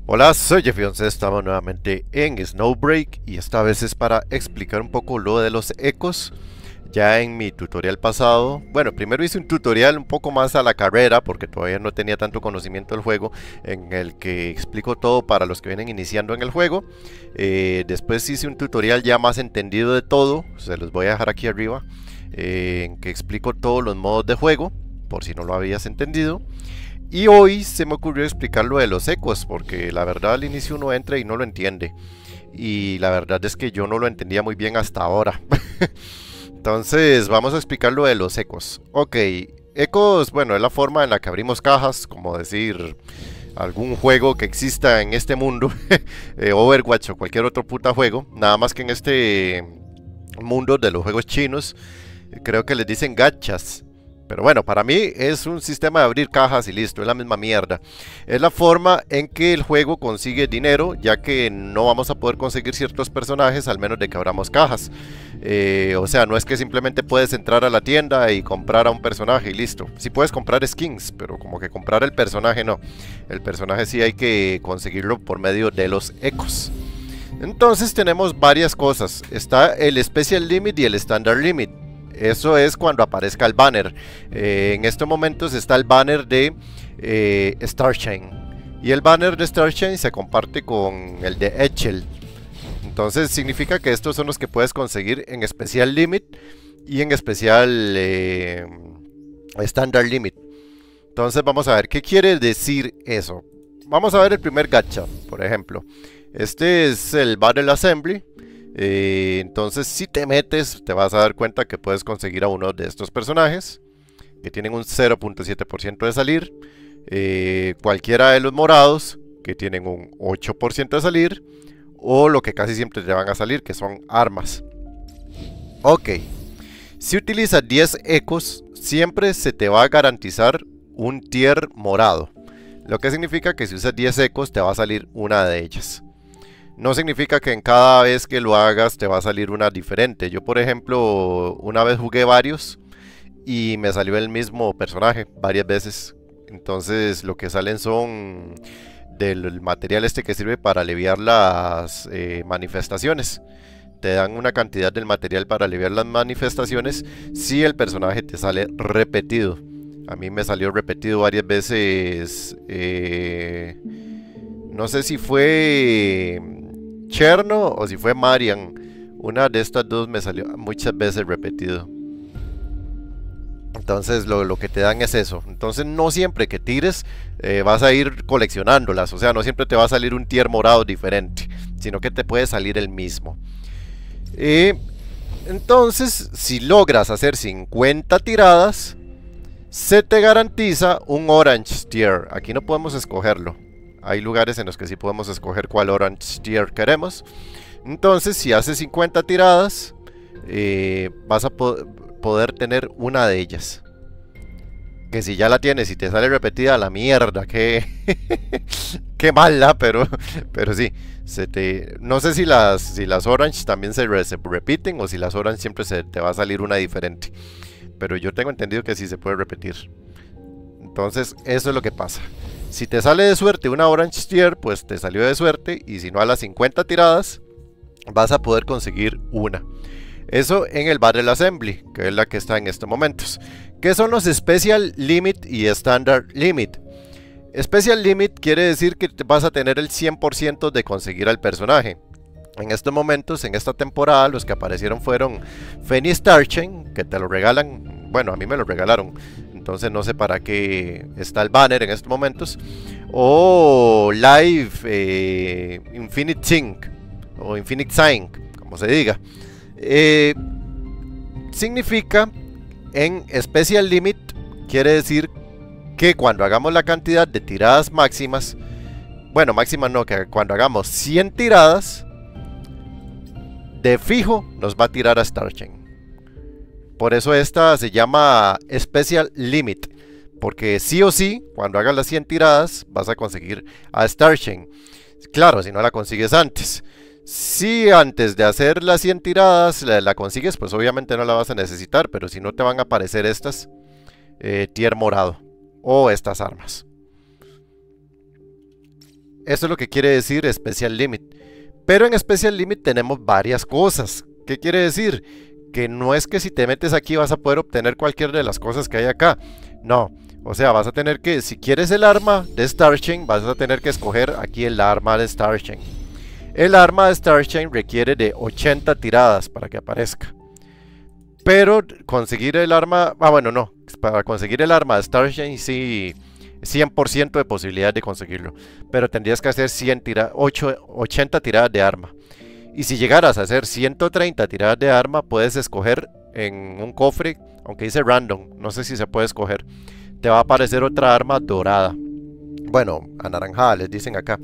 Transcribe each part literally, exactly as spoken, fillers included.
Hola, soy Jeffy once, estamos nuevamente en Snowbreak y esta vez es para explicar un poco lo de los ecos. Ya en mi tutorial pasado, bueno, primero hice un tutorial un poco más a la carrera porque todavía no tenía tanto conocimiento del juego, en el que explico todo para los que vienen iniciando en el juego. Eh, después hice un tutorial ya más entendido de todo, se los voy a dejar aquí arriba, eh, en que explico todos los modos de juego, por si no lo habías entendido. Y hoy se me ocurrió explicar lo de los ecos, porque la verdad al inicio uno entra y no lo entiende. Y la verdad es que yo no lo entendía muy bien hasta ahora. Entonces vamos a explicar lo de los ecos. Ok, ecos, bueno, es la forma en la que abrimos cajas, como decir algún juego que exista en este mundo. eh, Overwatch o cualquier otro puta juego. Nada más que en este mundo de los juegos chinos, creo que les dicen gachas. Pero bueno, para mí es un sistema de abrir cajas y listo, es la misma mierda. Es la forma en que el juego consigue dinero, ya que no vamos a poder conseguir ciertos personajes al menos de que abramos cajas. Eh, o sea, no es que simplemente puedes entrar a la tienda y comprar a un personaje y listo. Sí puedes comprar skins, pero como que comprar el personaje no. El personaje sí hay que conseguirlo por medio de los ecos. Entonces tenemos varias cosas. Está el Special Limit y el Standard Limit. Eso es cuando aparezca el banner. Eh, en estos momentos está el banner de eh, Starchain. Y el banner de Starchain se comparte con el de Echel. Entonces significa que estos son los que puedes conseguir en Special Limit y en Special eh, Standard Limit. Entonces vamos a ver qué quiere decir eso. Vamos a ver el primer gacha, por ejemplo. Este es el Battle Assembly. Eh, entonces si te metes te vas a dar cuenta que puedes conseguir a uno de estos personajes que tienen un cero punto siete por ciento de salir, eh, cualquiera de los morados que tienen un ocho por ciento de salir, o lo que casi siempre te van a salir, que son armas. Ok, si utilizas diez ecos siempre se te va a garantizar un tier morado, lo que significa que si usas diez ecos te va a salir una de ellas. No significa que en cada vez que lo hagas te va a salir una diferente. Yo, por ejemplo, una vez jugué varios y me salió el mismo personaje varias veces. Entonces lo que salen son del material este que sirve para aliviar las eh, manifestaciones. Te dan una cantidad del material para aliviar las manifestaciones si el personaje te sale repetido. A mí me salió repetido varias veces. Eh, no sé si fue Cherno o si fue Marian. Una de estas dos me salió muchas veces repetido. Entonces lo, lo que te dan es eso. Entonces no siempre que tires eh, vas a ir coleccionándolas. O sea, no siempre te va a salir un tier morado diferente, sino que te puede salir el mismo. Eh, entonces si logras hacer cincuenta tiradas, se te garantiza un Orange Tier. Aquí no podemos escogerlo. Hay lugares en los que sí podemos escoger cuál Orange Tier queremos. Entonces si haces cincuenta tiradas, eh, vas a po poder tener una de ellas. Que si ya la tienes y te sale repetida, la mierda, que qué mala, pero, pero sí. Se te, no sé si las, si las Orange también se, re se repiten, o si las Orange siempre se te va a salir una diferente. Pero yo tengo entendido que sí se puede repetir. Entonces eso es lo que pasa. Si te sale de suerte una Orange Tier, pues te salió de suerte. Y si no, a las cincuenta tiradas vas a poder conseguir una. Eso en el Battle Assembly, que es la que está en estos momentos. ¿Qué son los Special Limit y Standard Limit? Special Limit quiere decir que vas a tener el cien por ciento de conseguir al personaje. En estos momentos, en esta temporada, los que aparecieron fueron Fenny Starchain, que te lo regalan. Bueno, a mí me lo regalaron. Entonces no sé para qué está el banner en estos momentos. O Live eh, Infinite Sync, o Infinite Sync, como se diga. Eh, significa en Special Limit, quiere decir que cuando hagamos la cantidad de tiradas máximas, bueno, máximas no, que cuando hagamos cien tiradas, de fijo nos va a tirar a Starchain. Por eso esta se llama Special Limit, porque sí o sí, cuando hagas las cien tiradas, vas a conseguir a Starchain. Claro, si no la consigues antes. Si antes de hacer las cien tiradas la, la consigues, pues obviamente no la vas a necesitar, pero si no te van a aparecer estas eh, tier morado o estas armas. Eso es lo que quiere decir Special Limit. Pero en Special Limit tenemos varias cosas. ¿Qué quiere decir? Que no es que si te metes aquí vas a poder obtener cualquiera de las cosas que hay acá. No. O sea, vas a tener que, si quieres el arma de Starchain, vas a tener que escoger aquí el arma de Starchain. El arma de Starchain requiere de ochenta tiradas para que aparezca. Pero conseguir el arma... Ah, bueno, no. Para conseguir el arma de Starchain sí... cien por ciento de posibilidad de conseguirlo. Pero tendrías que hacer cien tira, ocho, ochenta tiradas de arma. Y si llegaras a hacer ciento treinta tiradas de arma, puedes escoger en un cofre, aunque dice random, no sé si se puede escoger. Te va a aparecer otra arma dorada. Bueno, anaranjada les dicen acá.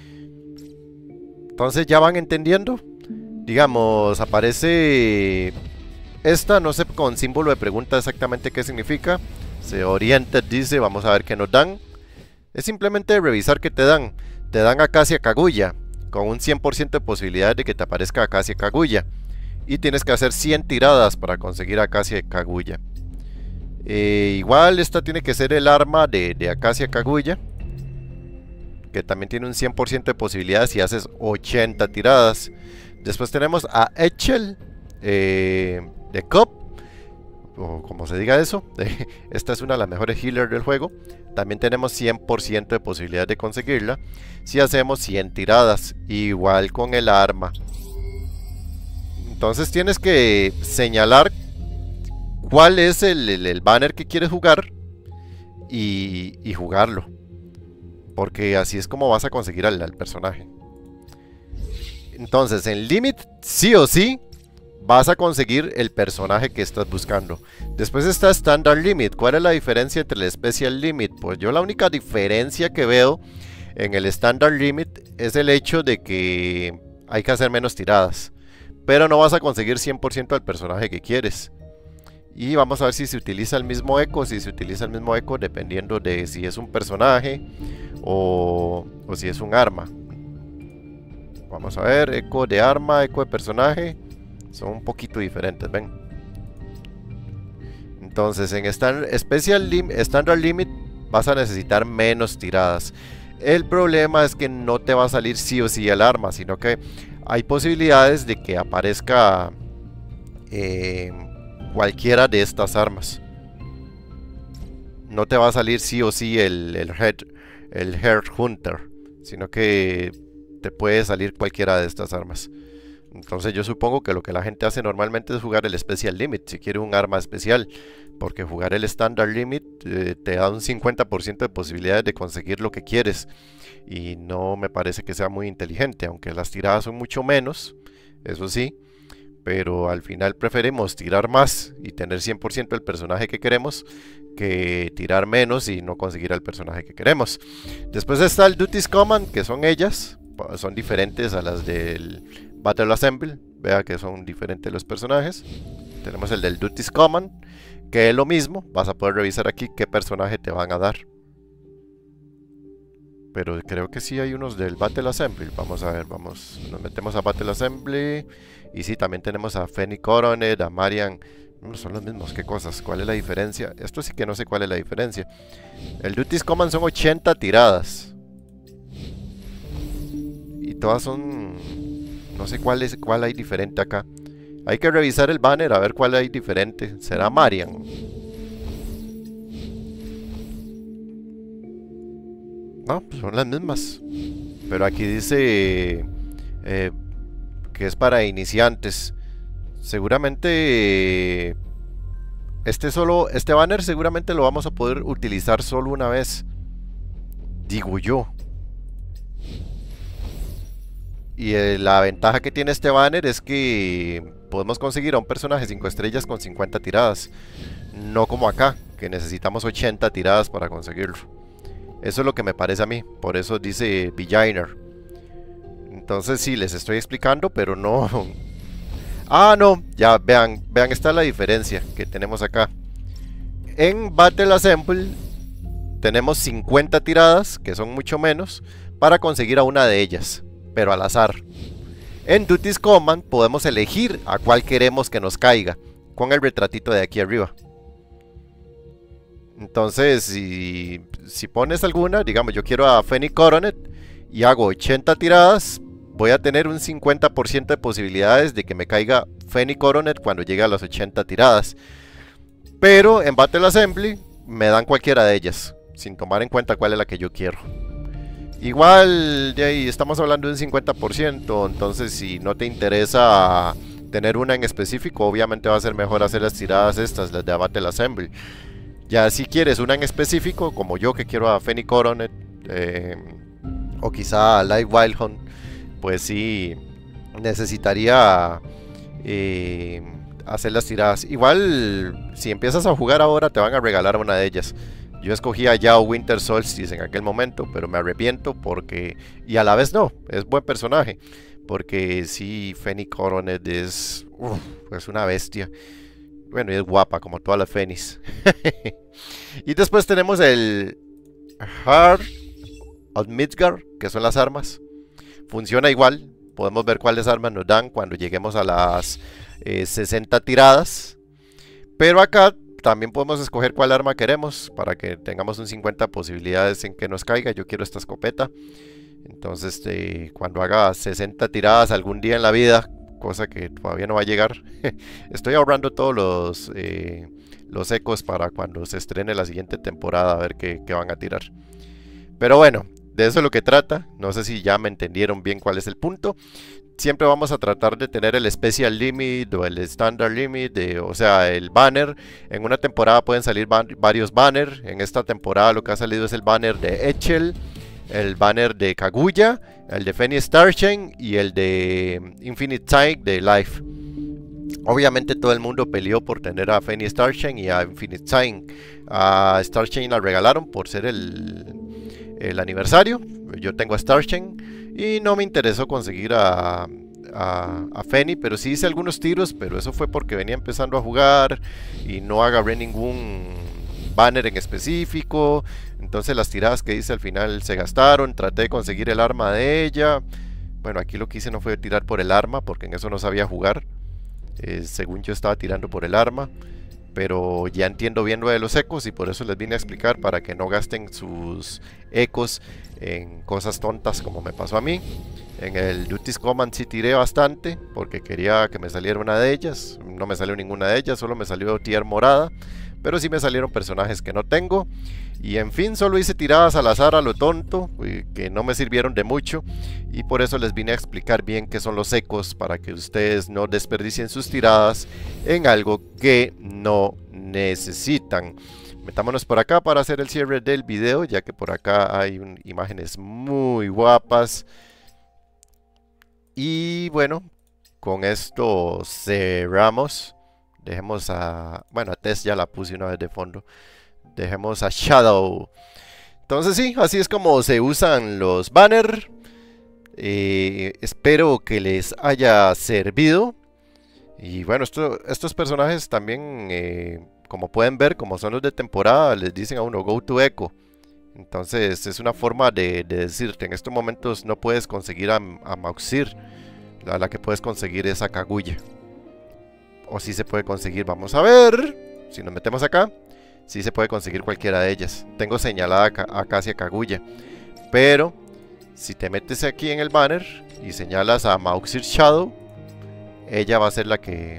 Entonces ya van entendiendo. Digamos, aparece esta, no sé con símbolo de pregunta exactamente qué significa. Se orienta, dice, vamos a ver qué nos dan. Es simplemente revisar qué te dan. Te dan Acacia Kaguya, con un cien por ciento de posibilidades de que te aparezca Acacia Kaguya. Y tienes que hacer cien tiradas para conseguir Acacia Kaguya. Eh, igual esta tiene que ser el arma de, de Acacia Kaguya, que también tiene un cien por ciento de posibilidades si haces ochenta tiradas. Después tenemos a Echel eh, de Cop, o como se diga eso. Esta es una de las mejores healers del juego. También tenemos cien por ciento de posibilidad de conseguirla si hacemos cien tiradas, igual con el arma. Entonces tienes que señalar cuál es el, el, el banner que quieres jugar y, y jugarlo, porque así es como vas a conseguir al, al personaje. Entonces en Limit sí o sí vas a conseguir el personaje que estás buscando. Después está Standard Limit. ¿Cuál es la diferencia entre el Special Limit? Pues yo la única diferencia que veo en el Standard Limit es el hecho de que hay que hacer menos tiradas, pero no vas a conseguir cien por ciento del personaje que quieres. Y vamos a ver si se utiliza el mismo eco, si se utiliza el mismo eco dependiendo de si es un personaje o, o si es un arma. Vamos a ver, eco de arma, eco de personaje, son un poquito diferentes, ven. Entonces en stand, Special Lim, Standard Limit vas a necesitar menos tiradas. El problema es que no te va a salir sí o sí el arma, sino que hay posibilidades de que aparezca eh, cualquiera de estas armas. No te va a salir sí o sí el, el, head, el Heart Hunter, sino que te puede salir cualquiera de estas armas. Entonces yo supongo que lo que la gente hace normalmente es jugar el Special Limit si quiere un arma especial, porque jugar el Standard Limit eh, te da un cincuenta por ciento de posibilidades de conseguir lo que quieres, y no me parece que sea muy inteligente, aunque las tiradas son mucho menos, eso sí, pero al final preferimos tirar más y tener cien por ciento del personaje que queremos que tirar menos y no conseguir al personaje que queremos. Después está el Duties Command, que son ellas, son diferentes a las del Battle Assemble. Vea que son diferentes los personajes. Tenemos el del Duties Command, que es lo mismo. Vas a poder revisar aquí qué personaje te van a dar. Pero creo que sí hay unos del Battle Assembly. Vamos a ver, vamos, nos metemos a Battle Assembly. Y sí, también tenemos a Fanny Coronet, a Marian. No son los mismos, qué cosas, ¿cuál es la diferencia? Esto sí que no sé cuál es la diferencia. El Duties Command son ochenta tiradas. Y todas son... no sé cuál es, cuál hay diferente acá. Hay que revisar el banner a ver cuál hay diferente. ¿Será Marian? No, pues son las mismas. Pero aquí dice eh, que es para iniciantes. Seguramente eh, este solo, este banner seguramente lo vamos a poder utilizar solo una vez, digo yo. Y eh, la ventaja que tiene este banner es que podemos conseguir a un personaje cinco estrellas con cincuenta tiradas. No como acá, que necesitamos ochenta tiradas para conseguirlo. Eso es lo que me parece a mí. Por eso dice Beginner. Entonces sí, les estoy explicando, pero no... Ah, no, ya, vean, vean, esta es la diferencia que tenemos acá. En Battle Assemble tenemos cincuenta tiradas, que son mucho menos, para conseguir a una de ellas, pero al azar. En Duties Command podemos elegir a cuál queremos que nos caiga, con el retratito de aquí arriba. Entonces, si, si pones alguna, digamos, yo quiero a Fanny Coronet, y hago ochenta tiradas, voy a tener un cincuenta por ciento de posibilidades de que me caiga Fenny Coronet cuando llegue a las ochenta tiradas. Pero en Battle Assembly me dan cualquiera de ellas, sin tomar en cuenta cuál es la que yo quiero. Igual de ahí estamos hablando de un cincuenta por ciento, entonces si no te interesa tener una en específico, obviamente va a ser mejor hacer las tiradas estas, las de Battle Assembly. Ya si quieres una en específico, como yo que quiero a Fenny Coronet, eh, o quizá a Live Wild Hunt, pues sí necesitaría eh, hacer las tiradas. Igual si empiezas a jugar ahora te van a regalar una de ellas. Yo escogí a Yao Winter Solstice en aquel momento, pero me arrepiento porque... Y a la vez no, es buen personaje. Porque sí, Fenny Coronet es... Uf, es una bestia. Bueno, y es guapa como todas las Fennys. Y después tenemos el... Heart of Midgard, que son las armas. Funciona igual. Podemos ver cuáles armas nos dan cuando lleguemos a las eh, sesenta tiradas. Pero acá... también podemos escoger cuál arma queremos para que tengamos un cincuenta posibilidades en que nos caiga. Yo quiero esta escopeta. Entonces eh, cuando haga sesenta tiradas algún día en la vida, cosa que todavía no va a llegar, estoy ahorrando todos los, eh, los ecos para cuando se estrene la siguiente temporada, a ver qué, qué van a tirar. Pero bueno, de eso es lo que trata. No sé si ya me entendieron bien cuál es el punto. Siempre vamos a tratar de tener el Special Limit o el Standard Limit, de, o sea, el banner. En una temporada pueden salir ban varios banners. En esta temporada lo que ha salido es el banner de Echel, el banner de Kaguya, el de Fenny Starchain y el de Infinite Tank de Life. Obviamente todo el mundo peleó por tener a Fenny Starchain y a Infinite Tank. A Starchain la regalaron por ser el, el aniversario. Yo tengo a Starchain. Y no me interesó conseguir a, a, a Fenny, pero sí hice algunos tiros, pero eso fue porque venía empezando a jugar y no agarré ningún banner en específico. Entonces las tiradas que hice al final se gastaron. Traté de conseguir el arma de ella. Bueno, aquí lo que hice no fue tirar por el arma, porque en eso no sabía jugar. Eh, según yo estaba tirando por el arma. Pero ya entiendo bien lo de los ecos y por eso les vine a explicar, para que no gasten sus ecos en cosas tontas como me pasó a mí. En el Duty's Command sí tiré bastante porque quería que me saliera una de ellas. No me salió ninguna de ellas, solo me salió tier morada. Pero sí me salieron personajes que no tengo. Y en fin, solo hice tiradas al azar a lo tonto, que no me sirvieron de mucho. Y por eso les vine a explicar bien qué son los ecos, para que ustedes no desperdicien sus tiradas en algo que no necesitan. Metámonos por acá para hacer el cierre del video, ya que por acá hay un, imágenes muy guapas. Y bueno, con esto cerramos. Dejemos a... Bueno, a Tess ya la puse una vez de fondo. Dejemos a Shadow. Entonces sí, así es como se usan los banners. Eh, espero que les haya servido. Y bueno, esto, estos personajes también, eh, como pueden ver, como son los de temporada, les dicen a uno Go to Echo. Entonces es una forma de, de decirte, en estos momentos no puedes conseguir a, a Mauxir. La, la que puedes conseguir es a Kaguya. O si se puede conseguir, vamos a ver. Si nos metemos acá, sí se puede conseguir cualquiera de ellas. Tengo señalada acá, acá hacia Kaguya. Pero si te metes aquí en el banner y señalas a Mauxir Shadow, ella va a ser la que...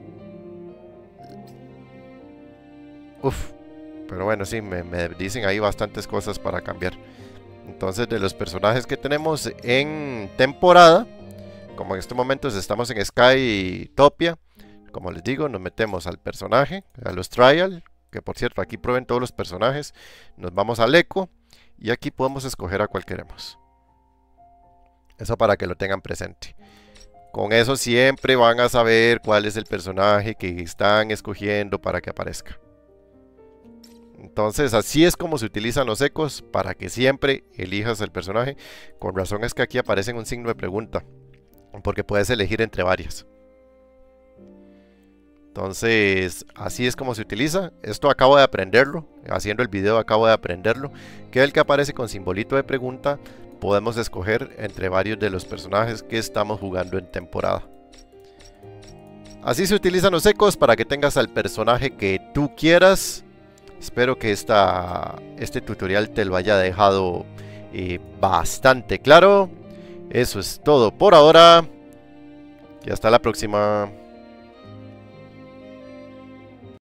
Uf. Pero bueno, sí, me, me dicen ahí bastantes cosas para cambiar. Entonces, de los personajes que tenemos en temporada, como en estos momentos estamos en Skytopia, como les digo, nos metemos al personaje, a los trial, que por cierto aquí prueben todos los personajes. Nos vamos al eco y aquí podemos escoger a cuál queremos. Eso para que lo tengan presente. Con eso siempre van a saber cuál es el personaje que están escogiendo para que aparezca. Entonces así es como se utilizan los ecos, para que siempre elijas el personaje. Con razón es que aquí aparece un signo de pregunta, porque puedes elegir entre varias. Entonces así es como se utiliza. Esto acabo de aprenderlo, haciendo el video acabo de aprenderlo, que el que aparece con simbolito de pregunta podemos escoger entre varios de los personajes que estamos jugando en temporada. Así se utilizan los ecos, para que tengas al personaje que tú quieras. Espero que esta, este tutorial te lo haya dejado eh, bastante claro. Eso es todo por ahora y hasta la próxima.